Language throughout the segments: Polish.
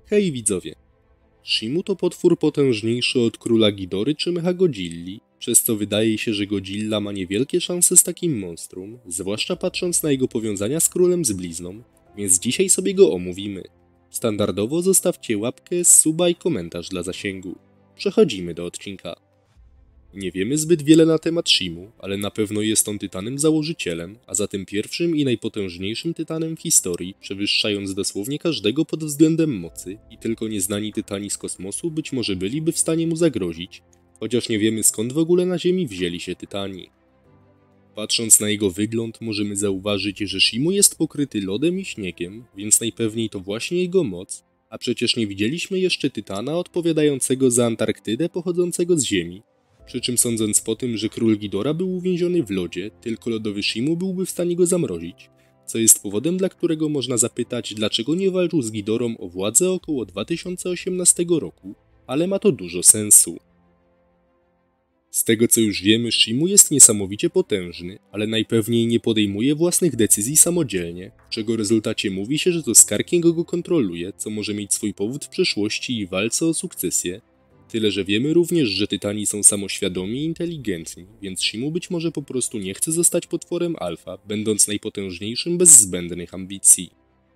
Hej widzowie! Shimu to potwór potężniejszy od króla Gidory czy Mechagodzilli, przez co wydaje się, że Godzilla ma niewielkie szanse z takim monstrum, zwłaszcza patrząc na jego powiązania z królem z blizną, więc dzisiaj sobie go omówimy. Standardowo zostawcie łapkę, suba i komentarz dla zasięgu. Przechodzimy do odcinka. Nie wiemy zbyt wiele na temat Shimu, ale na pewno jest on tytanem założycielem, a zatem pierwszym i najpotężniejszym tytanem w historii, przewyższając dosłownie każdego pod względem mocy i tylko nieznani tytani z kosmosu być może byliby w stanie mu zagrozić, chociaż nie wiemy skąd w ogóle na Ziemi wzięli się tytani. Patrząc na jego wygląd możemy zauważyć, że Shimu jest pokryty lodem i śniegiem, więc najpewniej to właśnie jego moc, a przecież nie widzieliśmy jeszcze tytana odpowiadającego za Antarktydę pochodzącego z Ziemi. Przy czym sądząc po tym, że król Ghidorah był uwięziony w lodzie, tylko lodowy Shimu byłby w stanie go zamrozić, co jest powodem, dla którego można zapytać, dlaczego nie walczył z Ghidorą o władzę około 2018 roku, ale ma to dużo sensu. Z tego co już wiemy, Shimu jest niesamowicie potężny, ale najpewniej nie podejmuje własnych decyzji samodzielnie, w czego rezultacie mówi się, że to Skarking go kontroluje, co może mieć swój powód w przeszłości i walce o sukcesję. Tyle, że wiemy również, że tytani są samoświadomi i inteligentni, więc Shimu być może po prostu nie chce zostać potworem alfa, będąc najpotężniejszym bez zbędnych ambicji.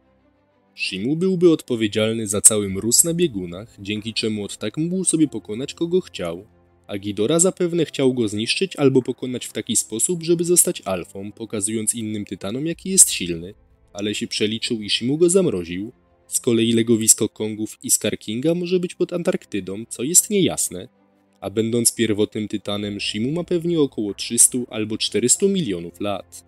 Shimu byłby odpowiedzialny za cały mróz na biegunach, dzięki czemu od tak mógł sobie pokonać kogo chciał, a Ghidorah zapewne chciał go zniszczyć albo pokonać w taki sposób, żeby zostać alfą, pokazując innym tytanom jaki jest silny, ale się przeliczył i Shimu go zamroził. Z kolei legowisko Kongów i Skarkinga może być pod Antarktydą, co jest niejasne, a będąc pierwotnym tytanem, Shimu ma pewnie około 300 albo 400 milionów lat.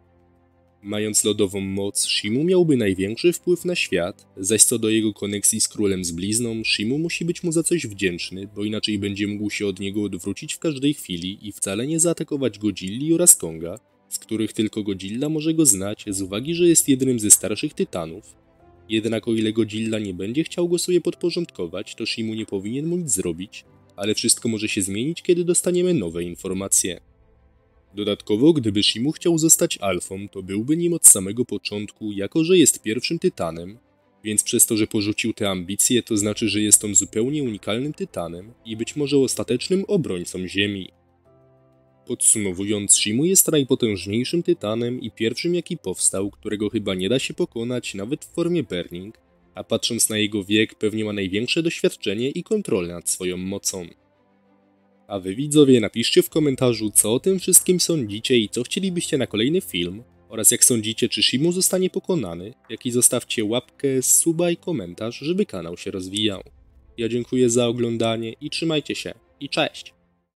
Mając lodową moc, Shimu miałby największy wpływ na świat, zaś co do jego koneksji z królem z blizną, Shimu musi być mu za coś wdzięczny, bo inaczej będzie mógł się od niego odwrócić w każdej chwili i wcale nie zaatakować Godzilli oraz Konga, z których tylko Godzilla może go znać z uwagi, że jest jednym ze starszych tytanów. Jednak o ile Godzilla nie będzie chciał go sobie podporządkować, to Shimu nie powinien mu nic zrobić, ale wszystko może się zmienić, kiedy dostaniemy nowe informacje. Dodatkowo, gdyby Shimu chciał zostać alfą, to byłby nim od samego początku, jako że jest pierwszym tytanem, więc przez to, że porzucił te ambicje, to znaczy, że jest on zupełnie unikalnym tytanem i być może ostatecznym obrońcą Ziemi. Podsumowując, Shimu jest najpotężniejszym tytanem i pierwszym jaki powstał, którego chyba nie da się pokonać nawet w formie Burning, a patrząc na jego wiek pewnie ma największe doświadczenie i kontrolę nad swoją mocą. A wy widzowie napiszcie w komentarzu co o tym wszystkim sądzicie i co chcielibyście na kolejny film oraz jak sądzicie czy Shimu zostanie pokonany, jak i zostawcie łapkę, suba i komentarz, żeby kanał się rozwijał. Ja dziękuję za oglądanie i trzymajcie się i cześć!